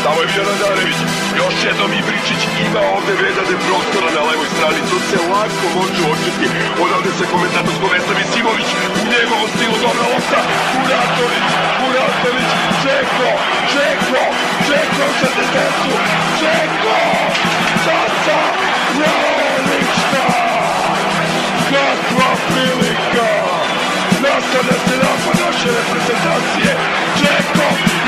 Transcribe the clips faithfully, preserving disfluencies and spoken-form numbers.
Samo je Miljan Darević, još jednom Ibričić ima ovde vezane prostora na levoj strani, to se lako može očiti. Odavde se komentatorsko mesta Misimović, u njegovom stilu dobra lopta, Muratović, Muratović, Čeko, Čeko, Čeko sa distancu, Čeko, Saca, Jelička, kakva prilika, nastavlja se napad naše reprezentacije, Čeko,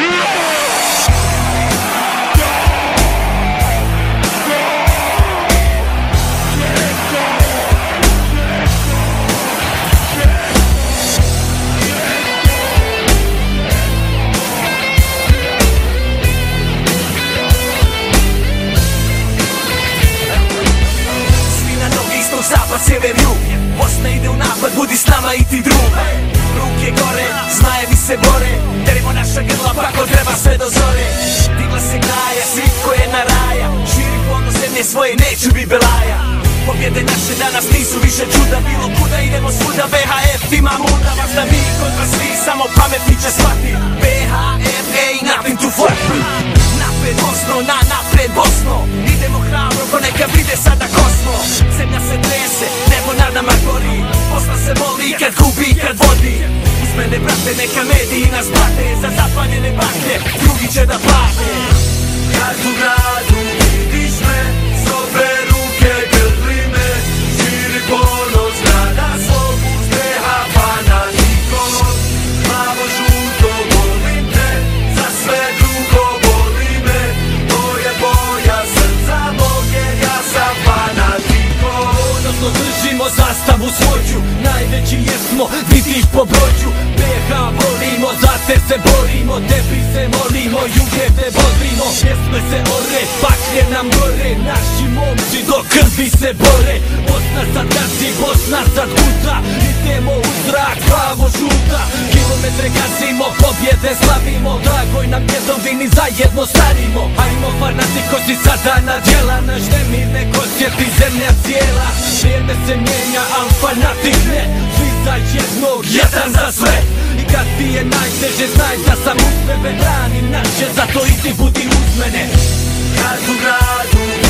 zapad, sjever, jug, Bosna ide u napad, budi s nama i ti drug. Ruke gore, zmajevi se bore, derimo naša grla pa ko treba sve do zore. Digla se graja, svitko je na raja, širi ponos zemlje svoje, neću bi belaja. Pobjede naše danas nisu više čuda, bilo kuda idemo svuda, B H F ima muda. Važda mi kontra svi, samo pametni će shvati, B H F, ej, nothing to flirty. Napred Bosno, na napred Bosno, idemo hrabro, ko neka vide sada kosmo. Zemlja se trese, nebo nad nama gori, Bosna se voli kad gubi, kad vodi. Uz mene brate, neka mediji nas blate, za zapaljene baklje, drugi će da plate. Kad u gradu vidiš me, s obe ruke grli me, širi ponos grada svog, uz B H fanatikom. Plavo žuto volim te, za sve drugo boli me, to je boja srca mog, jer ja sam fanatikom. Odnosno držimo zastavu svoju, najveći jesmo, vidiš po broju. B H volimo, za te se borimo, tebi se molimo, juge te bodrimo. Pjesme se ore, baklje nam gore, naši momci do krvi se bore. Bosna sad gazi, Bosna sad guta, idemo u zrak, plavo žuta. Kilometre gazimo, pobjede slavimo, dragoj nam djedovini zajedno starimo. Ajmo fanatikosi sada na djela, naš nemir nek osjeti zemlja cijela. Vrijeme se mijenja, al fanatik ne, svi za jednog, jedan za sve. I kad ti je najteže, znaj da sam uz tebe, branim naše, zato i ti budi uz mene. Kad u gradu